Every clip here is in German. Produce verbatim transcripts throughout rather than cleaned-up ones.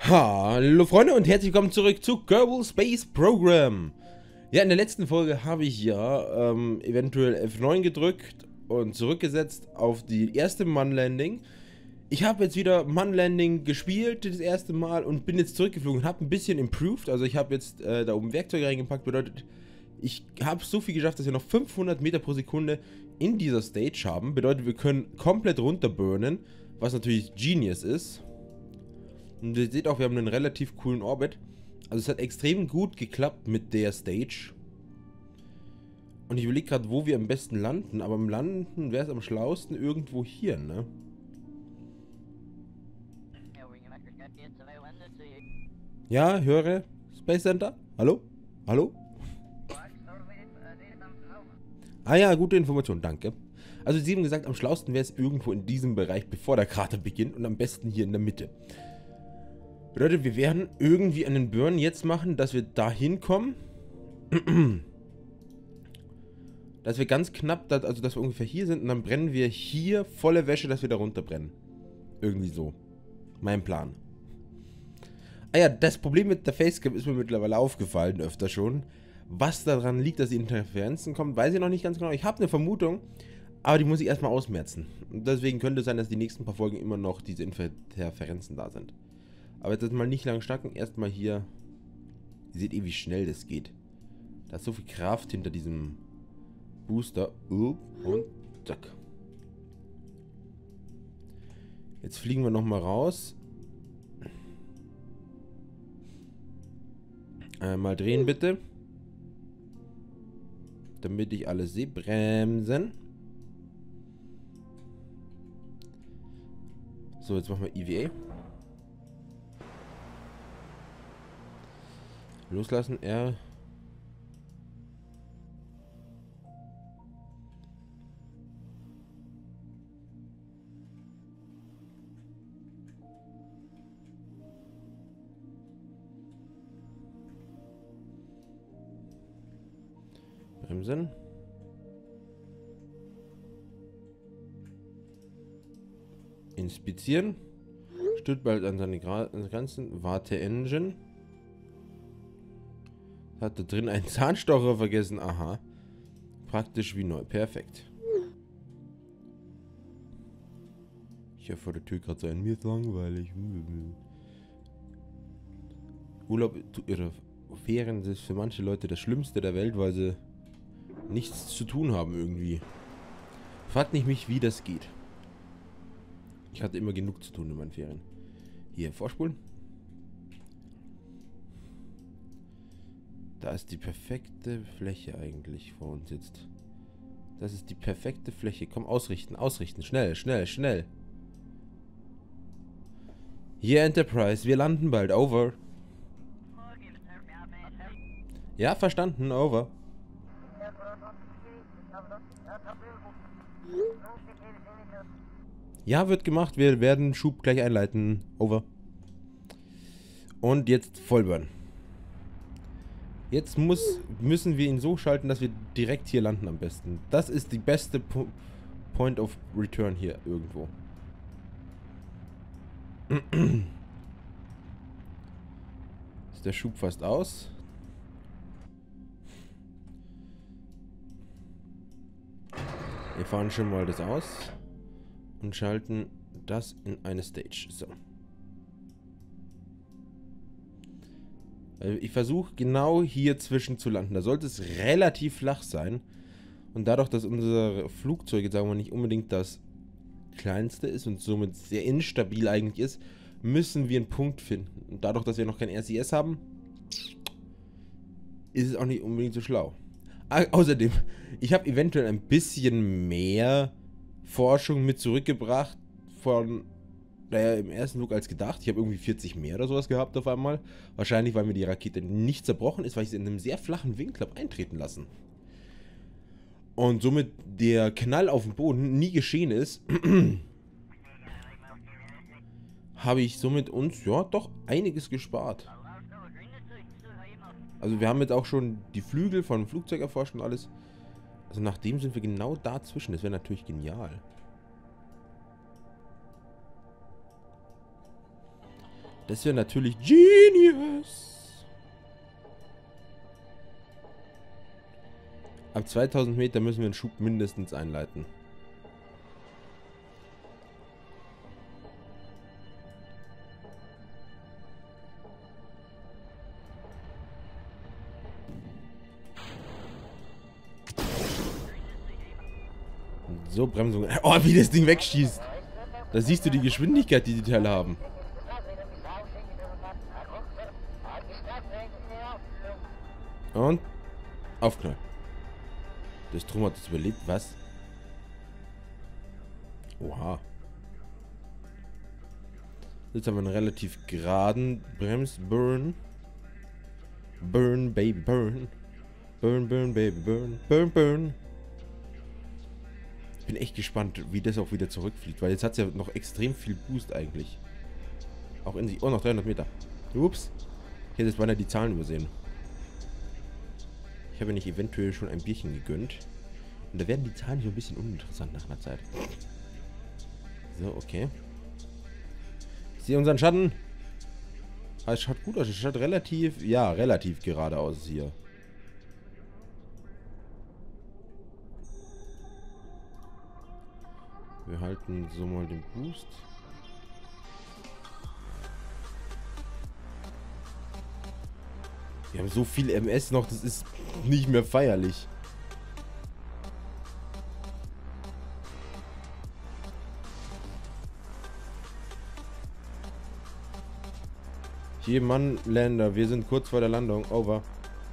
Hallo Freunde und herzlich willkommen zurück zu Kerbal Space Program. Ja, in der letzten Folge habe ich ja ähm, eventuell F neun gedrückt und zurückgesetzt auf die erste Mann-Landing. Ich habe jetzt wieder Mann-Landing gespielt, das erste Mal, und bin jetzt zurückgeflogen und habe ein bisschen improved. Also ich habe jetzt äh, da oben Werkzeuge reingepackt, bedeutet, ich habe so viel geschafft, dass wir noch fünfhundert Meter pro Sekunde in dieser Stage haben. Bedeutet, wir können komplett runterburnen, was natürlich Genius ist. Und ihr seht auch, wir haben einen relativ coolen Orbit. Also es hat extrem gut geklappt mit der Stage. Und ich überlege gerade, wo wir am besten landen. Aber am Landen wäre es am schlauesten irgendwo hier, ne? Ja, höre. Space Center? Hallo? Hallo? Ah ja, gute Information, danke. Also sie haben gesagt, am schlauesten wäre es irgendwo in diesem Bereich, bevor der Krater beginnt. Und am besten hier in der Mitte. Bedeutet, wir werden irgendwie einen Burn jetzt machen, dass wir da hinkommen. Dass wir ganz knapp, also dass wir ungefähr hier sind und dann brennen wir hier volle Wäsche, dass wir da runterbrennen. Irgendwie so. Mein Plan. Ah ja, das Problem mit der Facecam ist mir mittlerweile aufgefallen, öfter schon. Was daran liegt, dass die Interferenzen kommen, weiß ich noch nicht ganz genau. Ich habe eine Vermutung, aber die muss ich erstmal ausmerzen. Und deswegen könnte es sein, dass die nächsten paar Folgen immer noch diese Interferenzen da sind. Aber jetzt mal nicht lang schnacken, erstmal hier. Ihr seht eh, wie schnell das geht. Da ist so viel Kraft hinter diesem Booster. Und zack. Jetzt fliegen wir nochmal raus. Äh, mal drehen bitte. Damit ich alles sehe. Bremsen. So, jetzt machen wir E V A. Loslassen, R. Bremsen. Inspizieren. Stößt bald an seine Grenzen. Warte Engine. Hat da drin einen Zahnstocher vergessen. Aha. Praktisch wie neu. Perfekt. Ich habe vor der Tür gerade so ein mir ist langweilig. Urlaub ihre Ferien ist für manche Leute das Schlimmste der Welt, weil sie nichts zu tun haben irgendwie. Fragt nicht mich, wie das geht. Ich hatte immer genug zu tun in meinen Ferien. Hier, vorspulen. Da ist die perfekte Fläche eigentlich vor uns jetzt. Das ist die perfekte Fläche. Komm, ausrichten, ausrichten. Schnell, schnell, schnell. Hier, Enterprise. Wir landen bald. Over. Ja, verstanden. Over. Ja, wird gemacht. Wir werden Schub gleich einleiten. Over. Und jetzt Vollburn. Jetzt muss, müssen wir ihn so schalten, dass wir direkt hier landen am besten. Das ist die beste po Point of Return hier irgendwo. Ist der Schub fast aus? Wir fahren schon mal das aus und schalten das in eine Stage. So. Ich versuche genau hier zwischen zu landen. Da sollte es relativ flach sein. Und dadurch, dass unsere Flugzeuge, sagen wir nicht unbedingt das kleinste ist und somit sehr instabil eigentlich ist, müssen wir einen Punkt finden. Und dadurch, dass wir noch kein R C S haben, ist es auch nicht unbedingt so schlau. Ah, außerdem, ich habe eventuell ein bisschen mehr Forschung mit zurückgebracht von... Naja, im ersten Flug als gedacht. Ich habe irgendwie vierzig mehr oder sowas gehabt auf einmal. Wahrscheinlich, weil mir die Rakete nicht zerbrochen ist, weil ich sie in einem sehr flachen Winkel habe eintreten lassen. Und somit der Knall auf dem Boden nie geschehen ist, habe ich somit uns, ja, doch einiges gespart. Also wir haben jetzt auch schon die Flügel von dem Flugzeug erforscht und alles. Also nachdem sind wir genau dazwischen. Das wäre natürlich genial. Das wäre natürlich genius. Ab zweitausend Meter müssen wir einen Schub mindestens einleiten. So, Bremsung. Oh, wie das Ding wegschießt. Da siehst du die Geschwindigkeit, die die Teile haben. Und aufknallen. Das Drum hat es überlebt. Was? Oha. Jetzt haben wir einen relativ geraden Bremsburn. Burn, baby, burn. Burn, burn, baby, burn. Burn, burn. Ich bin echt gespannt, wie das auch wieder zurückfliegt, weil jetzt hat es ja noch extrem viel Boost eigentlich. Auch in sich. Oh, noch dreihundert Meter. Ups. Ich hätte jetzt beinahe die Zahlen übersehen. Ich habe nicht eventuell schon ein Bierchen gegönnt. Und da werden die Zahlen so ein bisschen uninteressant nach einer Zeit. So, okay. Ich sehe unseren Schatten. Ah, es schaut gut aus. Es schaut relativ, ja, relativ gerade aus hier. Wir halten so mal den Boost. Wir haben so viel M S noch, das ist nicht mehr feierlich. Hier, Mann, Länder, wir sind kurz vor der Landung. Over.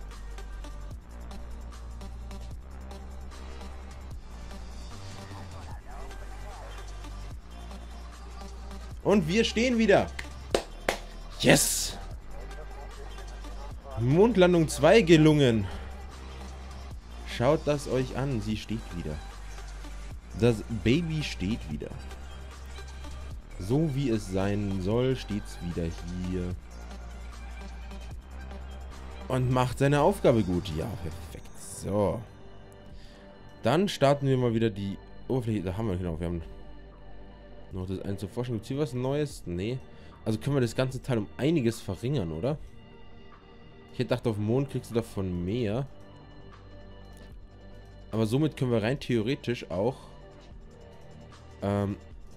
Und wir stehen wieder. Yes! Mondlandung zwei gelungen. Schaut das euch an. Sie steht wieder. Das Baby steht wieder. So wie es sein soll, steht es wieder hier. Und macht seine Aufgabe gut. Ja, perfekt. So. Dann starten wir mal wieder die Oberfläche. Da haben wir, genau, wir haben noch das eins zur Forschung. Gibt es hier was Neues? Nee. Also können wir das ganze Teil um einiges verringern, oder? Ich hätte gedacht, auf dem Mond kriegst du davon mehr. Aber somit können wir rein theoretisch auch ähm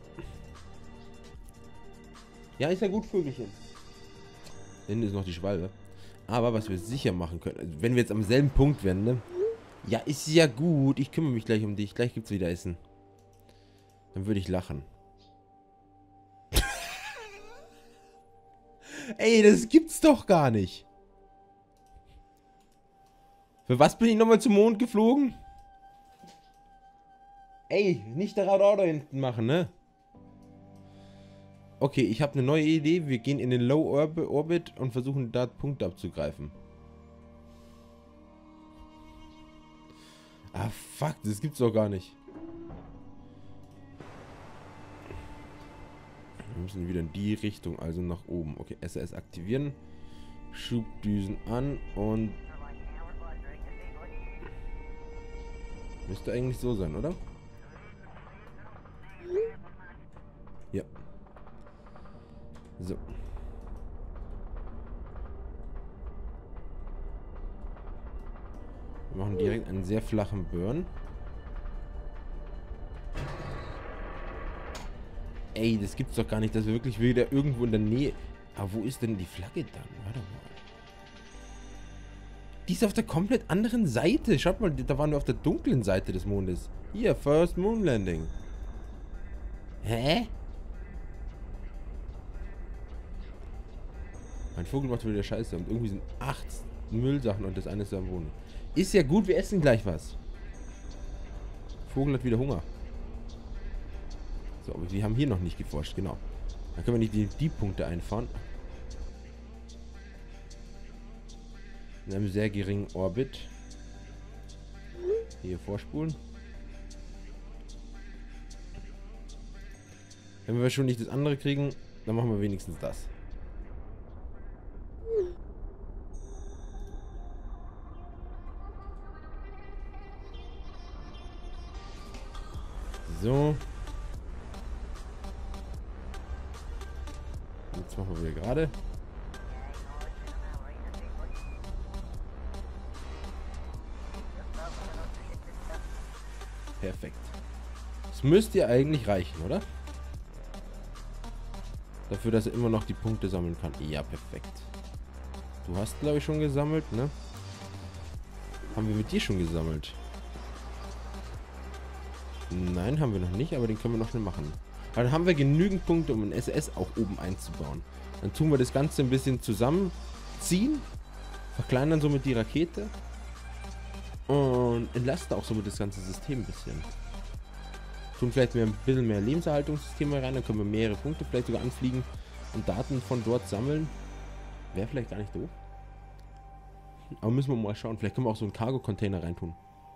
ja, ist ja gut, Vögelchen. Hinten ist noch die Schwalbe. Aber was wir sicher machen können, also wenn wir jetzt am selben Punkt wären, ne? Ja, ist ja gut. Ich kümmere mich gleich um dich. Gleich gibt's wieder Essen. Dann würde ich lachen. Ey, das gibt's doch gar nicht. Für was bin ich nochmal zum Mond geflogen? Ey, nicht der Radar da hinten machen, ne? Okay, ich habe eine neue Idee. Wir gehen in den Low Orbit und versuchen da Punkte abzugreifen. Ah, fuck, das gibt's doch gar nicht. Wir müssen wieder in die Richtung, also nach oben. Okay, S R S aktivieren. Schubdüsen an und... Müsste eigentlich so sein, oder? Ja. So. Wir machen direkt einen sehr flachen Burn. Ey, das gibt's doch gar nicht, dass wir wirklich wieder irgendwo in der Nähe... Aber wo ist denn die Flagge dann? Warte mal. Die ist auf der komplett anderen Seite. Schaut mal, da waren wir auf der dunklen Seite des Mondes. Hier, First Moon Landing. Hä? Mein Vogel macht wieder Scheiße. Und irgendwie sind acht Müllsachen und das eine ist am Boden. Ist ja gut, wir essen gleich was. Vogel hat wieder Hunger. So, aber wir haben hier noch nicht geforscht, genau. Dann können wir nicht die, die Punkte einfahren. In einem sehr geringen Orbit. Hier vorspulen. Wenn wir schon nicht das andere kriegen, dann machen wir wenigstens das. So. Jetzt machen wir wieder gerade. Perfekt. Das müsste ja eigentlich reichen, oder? Dafür, dass er immer noch die Punkte sammeln kann. Ja, perfekt. Du hast, glaube ich, schon gesammelt, ne? Haben wir mit dir schon gesammelt? Nein, haben wir noch nicht, aber den können wir noch schnell machen. Dann haben wir genügend Punkte, um ein S S auch oben einzubauen. Dann tun wir das Ganze ein bisschen zusammenziehen, verkleinern somit die Rakete und entlasten auch somit das ganze System ein bisschen. Tun vielleicht mehr, ein bisschen mehr Lebenserhaltungssysteme rein, dann können wir mehrere Punkte vielleicht sogar anfliegen und Daten von dort sammeln. Wäre vielleicht gar nicht doof. Aber müssen wir mal schauen. Vielleicht können wir auch so einen Cargo-Container reintun.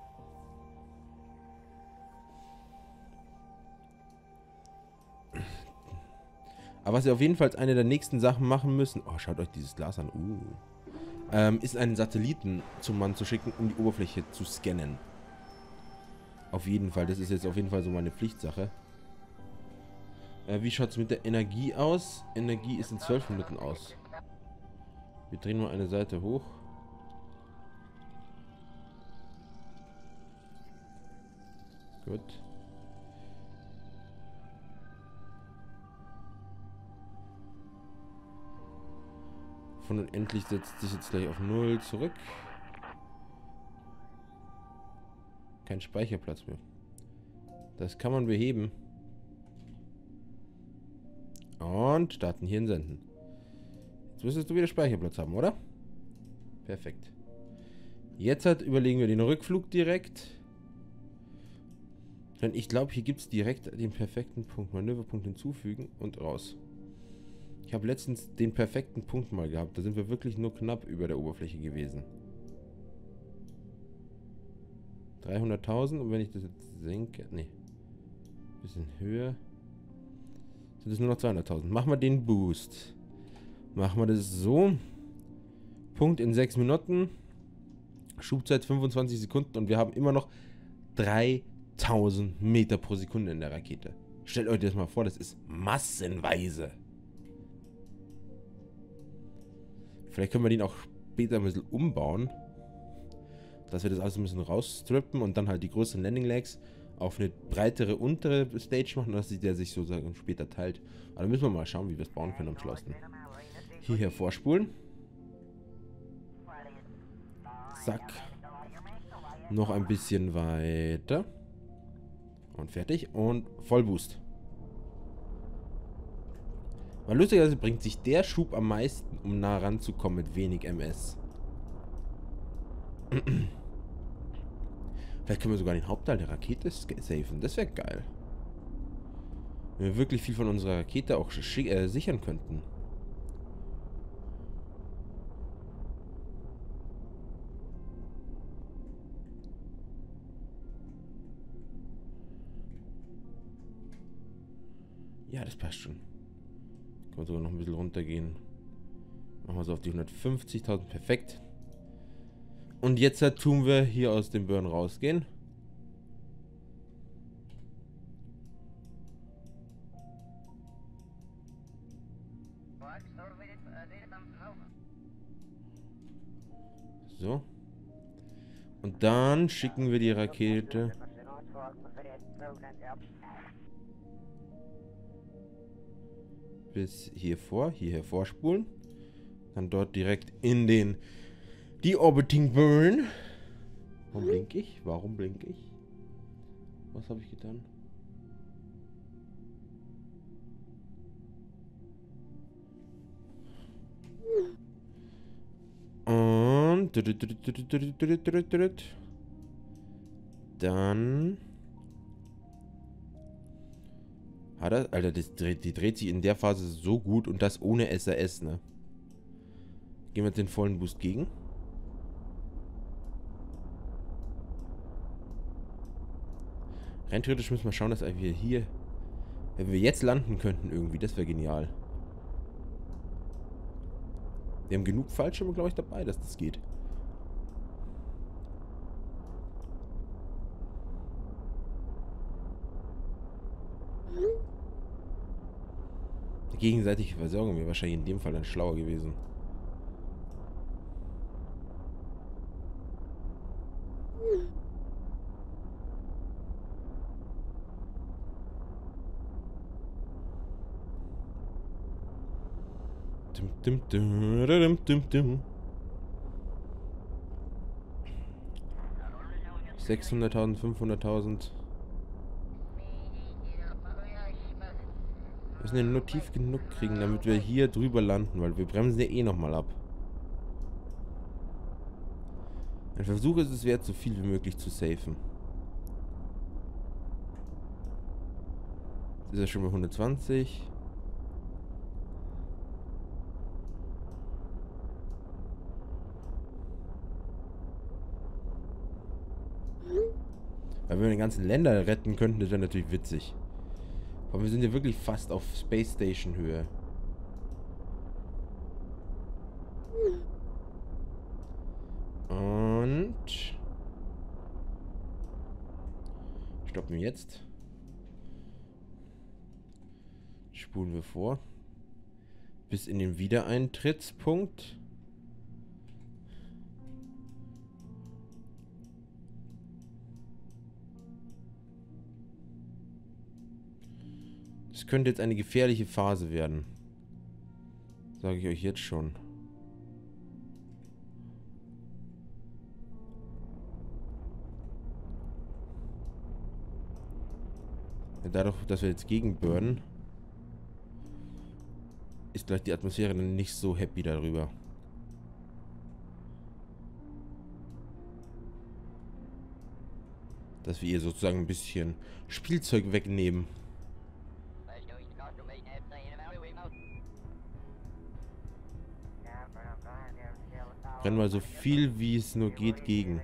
Aber was wir auf jeden Fall eine der nächsten Sachen machen müssen, oh, schaut euch dieses Glas an, uh, ähm, ist einen Satelliten zum Mann zu schicken, um die Oberfläche zu scannen. Auf jeden Fall, das ist jetzt auf jeden Fall so meine Pflichtsache. Äh, wie schaut es mit der Energie aus? Energie ist in zwölf Minuten aus. Wir drehen nur eine Seite hoch. Gut. Von unendlich setzt sich jetzt gleich auf null zurück. Kein Speicherplatz mehr. Das kann man beheben. Und starten hier in Senden. Jetzt müsstest du wieder Speicherplatz haben, oder? Perfekt. Jetzt halt überlegen wir den Rückflug direkt. Denn ich glaube, hier gibt es direkt den perfekten Punkt. Manöverpunkt hinzufügen und raus. Ich habe letztens den perfekten Punkt mal gehabt. Da sind wir wirklich nur knapp über der Oberfläche gewesen. dreihunderttausend. Und wenn ich das jetzt senke... Nee. Bisschen höher. Sind es nur noch zweihunderttausend. Machen wir den Boost. Machen wir das so. Punkt in sechs Minuten. Schubzeit fünfundzwanzig Sekunden. Und wir haben immer noch dreitausend Meter pro Sekunde in der Rakete. Stellt euch das mal vor. Das ist massenweise. Vielleicht können wir den auch später ein bisschen umbauen. Dass wir das alles ein bisschen rausstrippen und dann halt die größeren Landing Legs auf eine breitere untere Stage machen, dass der sich sozusagen später teilt. Aber dann müssen wir mal schauen, wie wir es bauen können am Schluss. Hierher vorspulen. Zack. Noch ein bisschen weiter. Und fertig. Und Vollboost. Weil lustigerweise bringt sich der Schub am meisten, um nah ranzukommen mit wenig M S. Vielleicht können wir sogar den Hauptteil der Rakete safen. Das wäre geil. Wenn wir wirklich viel von unserer Rakete auch äh, sichern könnten. Ja, das passt schon. Können wir sogar noch ein bisschen runtergehen. Machen wir so auf die hundertfünfzigtausend. Perfekt. Und jetzt tun wir hier aus dem Burn rausgehen. So. Und dann schicken wir die Rakete bis hier vor, hierher vorspulen. Dann dort direkt in den Deorbiting Burn. Warum blinke ich? Warum blinke ich? Was habe ich getan? Und dann hat er, Alter, das dreht, die dreht sich in der Phase so gut und das ohne S R S, ne? Gehen wir den vollen Boost gegen. Rein theoretisch müssen wir schauen, dass wir hier, wenn wir jetzt landen könnten irgendwie, das wäre genial. Wir haben genug Fallschirme, glaube ich, dabei, dass das geht. Die gegenseitige Versorgung wäre wahrscheinlich in dem Fall dann schlauer gewesen. Dum, dum, dum, dum, dum, dum. sechshunderttausend, fünfhunderttausend. Wir müssen den nur tief genug kriegen, damit wir hier drüber landen, weil wir bremsen ja eh nochmal ab. Ein Versuch ist es wert, so viel wie möglich zu safen. Das ist ja schon mal hundertzwanzig. Weil wenn wir den ganzen Länder retten könnten, das wäre natürlich witzig. Aber wir sind ja wirklich fast auf Space Station Höhe. Und stoppen jetzt. Spulen wir vor. Bis in den Wiedereintrittspunkt. Das könnte jetzt eine gefährliche Phase werden. Sage ich euch jetzt schon. Ja, dadurch, dass wir jetzt gegenburnen, ist gleich die Atmosphäre dann nicht so happy darüber. Dass wir ihr sozusagen ein bisschen Spielzeug wegnehmen. Rennen mal so viel wie es nur geht gegen.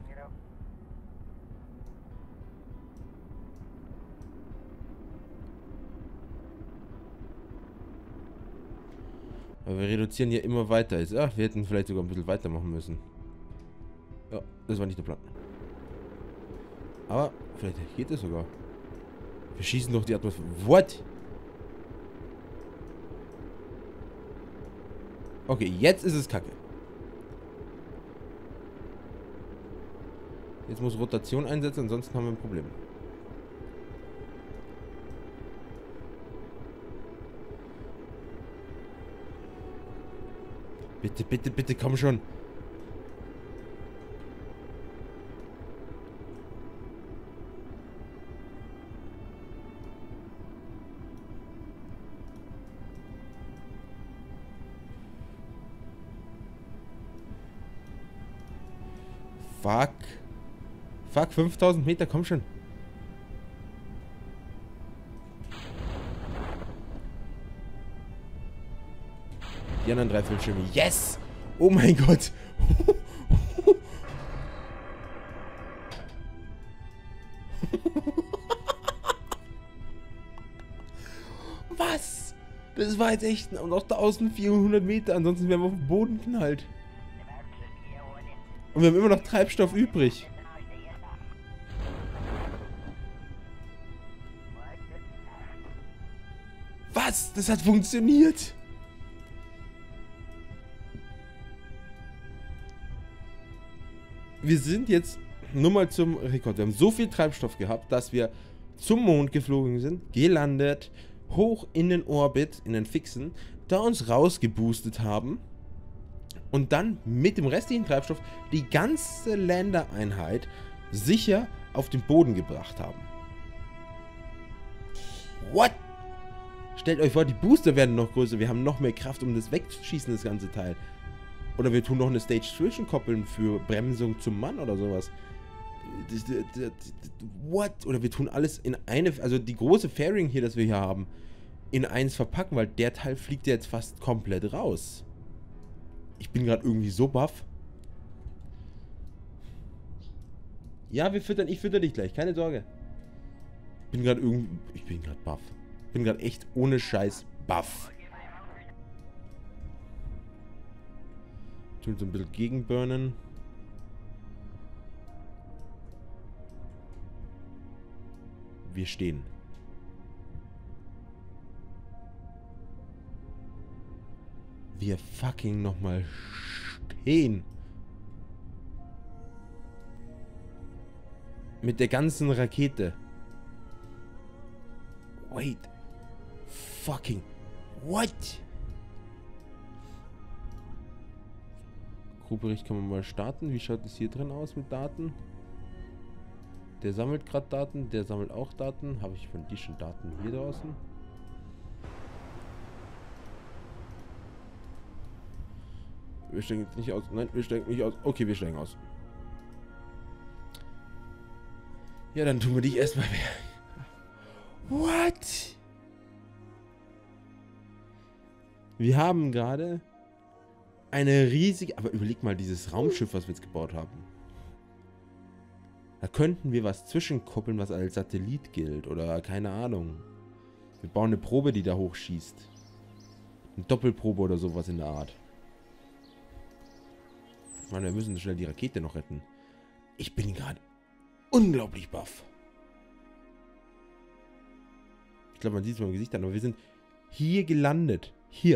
Aber wir reduzieren hier immer weiter. Ach, wir hätten vielleicht sogar ein bisschen weitermachen müssen. Ja, das war nicht der Plan. Aber vielleicht geht es sogar. Wir schießen doch die Atmosphäre. What? Okay, jetzt ist es kacke. Jetzt muss Rotation einsetzen, ansonsten haben wir ein Problem. Bitte, bitte, bitte, komm schon. Fuck. Fuck, fünftausend Meter, komm schon. Die anderen drei Fallschirme. Yes! Oh mein Gott! Was? Das war jetzt echt noch eintausendvierhundert Meter, ansonsten wären wir auf den Boden knallt. Und wir haben immer noch Treibstoff übrig. Was? Das hat funktioniert. Wir sind jetzt nur mal zum Rekord. Wir haben so viel Treibstoff gehabt, dass wir zum Mond geflogen sind, gelandet, hoch in den Orbit, in den fixen, da uns rausgeboostet haben und dann mit dem restlichen Treibstoff die ganze Landereinheit sicher auf den Boden gebracht haben. What? Stellt euch vor, die Booster werden noch größer. Wir haben noch mehr Kraft, um das wegzuschießen, das ganze Teil. Oder wir tun noch eine Stage zwischenkoppeln für Bremsung zum Mann oder sowas. What? Oder wir tun alles in eine, also die große Fairing hier, das wir hier haben, in eins verpacken, weil der Teil fliegt ja jetzt fast komplett raus. Ich bin gerade irgendwie so baff. Ja, wir füttern, ich fütter dich gleich, keine Sorge. Ich bin gerade irgendwie, ich bin gerade baff. Ich bin gerade echt ohne Scheiß baff. Tun so ein bisschen gegenburnen. Wir stehen. wir fucking nochmal stehen. Mit der ganzen Rakete. Wait. Fucking. What? Crewbericht kann man mal starten. Wie schaut es hier drin aus mit Daten? Der sammelt gerade Daten. Der sammelt auch Daten. Habe ich von dir schon Daten hier draußen? Wir steigen jetzt nicht aus. Nein, wir steigen nicht aus. Okay, wir steigen aus. Ja, dann tun wir dich erstmal mehr. What? Wir haben gerade eine riesige... Aber überleg mal dieses Raumschiff, was wir jetzt gebaut haben. Da könnten wir was zwischenkoppeln, was als Satellit gilt. Oder keine Ahnung. Wir bauen eine Probe, die da hochschießt. Eine Doppelprobe oder sowas in der Art. Ich meine, wir müssen schnell die Rakete noch retten. Ich bin gerade unglaublich baff. Ich glaube, man sieht es mal im Gesicht an, aber wir sind hier gelandet. Hier.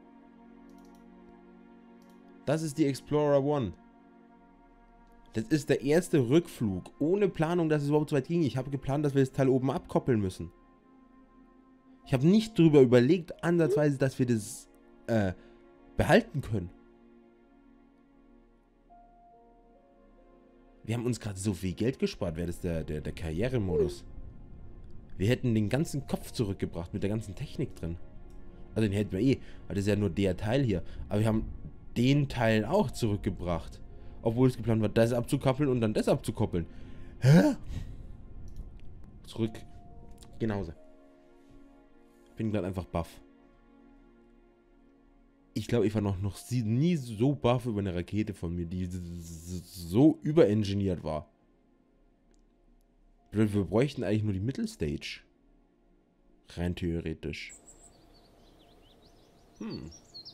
Das ist die Explorer One. Das ist der erste Rückflug. Ohne Planung, dass es überhaupt so weit ging. Ich habe geplant, dass wir das Teil oben abkoppeln müssen. Ich habe nicht darüber überlegt, ansatzweise, dass wir das äh, behalten können. Wir haben uns gerade so viel Geld gespart, wäre das der, der, der Karrieremodus. Wir hätten den ganzen Kopf zurückgebracht mit der ganzen Technik drin. Also den hätten wir eh, weil das ist ja nur der Teil hier. Aber wir haben den Teil auch zurückgebracht. Obwohl es geplant war, das abzukoppeln und dann das abzukoppeln. Hä? Zurück. Genauso. Bin gerade einfach baff. Ich glaube, ich war noch, noch nie so baff über eine Rakete von mir, die so überengineert war. Wir bräuchten eigentlich nur die Mittelstage. Rein theoretisch. Hm.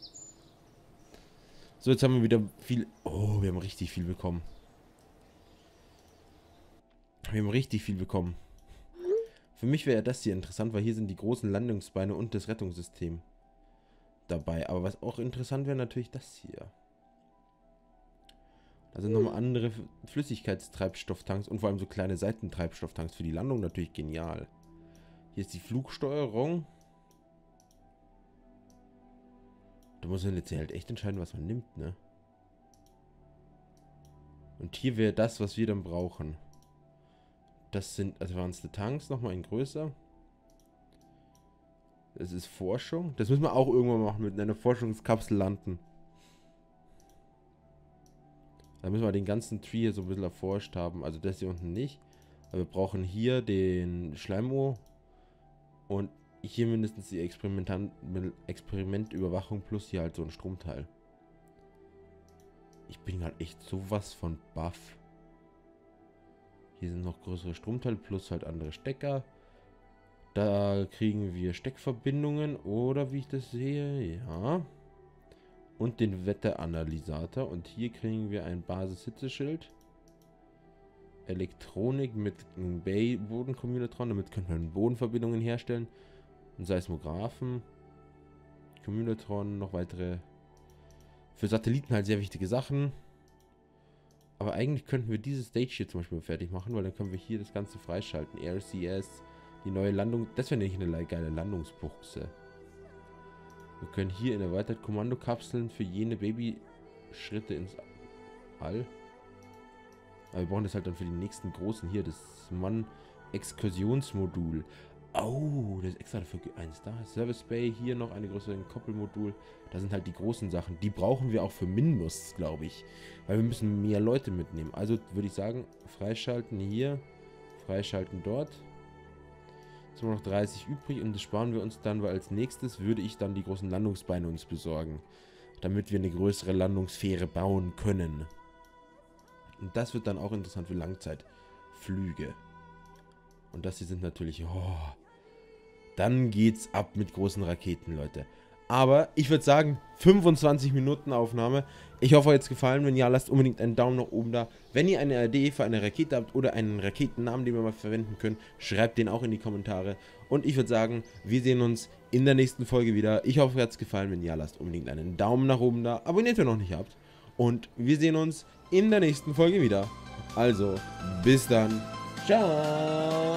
So, jetzt haben wir wieder viel... Oh, wir haben richtig viel bekommen. Wir haben richtig viel bekommen. Für mich wäre das hier interessant, weil hier sind die großen Landungsbeine und das Rettungssystem dabei. Aber was auch interessant wäre, natürlich das hier. Da sind nochmal andere Flüssigkeitstreibstofftanks und vor allem so kleine Seitentreibstofftanks für die Landung natürlich genial. Hier ist die Flugsteuerung. Da muss man jetzt halt echt entscheiden, was man nimmt, ne? Und hier wäre das, was wir dann brauchen. Das sind Advanced Tanks, nochmal in größer. Das ist Forschung. Das müssen wir auch irgendwann machen, mit einer Forschungskapsel landen. Da müssen wir den ganzen Tree hier so ein bisschen erforscht haben. Also das hier unten nicht. Aber wir brauchen hier den Schleimo. Und hier mindestens die Experimentüberwachung plus hier halt so ein Stromteil. Ich bin halt echt sowas von baff. Hier sind noch größere Stromteile plus halt andere Stecker. Da kriegen wir Steckverbindungen oder wie ich das sehe, ja. Und den Wetteranalysator. Und hier kriegen wir ein Basis-Hitzeschild. Elektronik mit einem Bay-Boden-Kommunatron. Damit können wir Bodenverbindungen herstellen. Ein Seismographen. Kommunatron, noch weitere. Für Satelliten halt sehr wichtige Sachen. Aber eigentlich könnten wir diese Stage hier zum Beispiel fertig machen, weil dann können wir hier das Ganze freischalten. R C S, die neue Landung. Das wäre nicht eine geile Landungsbuchse. Wir können hier in erweitert Kommandokapseln für jene Babyschritte ins All. Aber wir brauchen das halt dann für die nächsten großen hier. Das Mann-Exkursionsmodul. Oh, das ist extra dafür eins da. Service Bay, hier noch eine größere Koppelmodul. Da sind halt die großen Sachen. Die brauchen wir auch für Minmus, glaube ich. Weil wir müssen mehr Leute mitnehmen. Also würde ich sagen, freischalten hier. Freischalten dort. Jetzt haben wir noch dreißig übrig und das sparen wir uns dann, weil als nächstes würde ich dann die großen Landungsbeine uns besorgen. Damit wir eine größere Landungssphäre bauen können. Und das wird dann auch interessant für Langzeitflüge. Und das hier sind natürlich... Oh, dann geht's ab mit großen Raketen, Leute. Aber ich würde sagen, fünfundzwanzig Minuten Aufnahme. Ich hoffe, euch hat es gefallen. Wenn ja, lasst unbedingt einen Daumen nach oben da. Wenn ihr eine Idee für eine Rakete habt oder einen Raketennamen, den wir mal verwenden können, schreibt den auch in die Kommentare. Und ich würde sagen, wir sehen uns in der nächsten Folge wieder. Ich hoffe, euch hat es gefallen. Wenn ja, lasst unbedingt einen Daumen nach oben da. Abonniert, wenn ihr noch nicht habt. Und wir sehen uns in der nächsten Folge wieder. Also, bis dann. Ciao.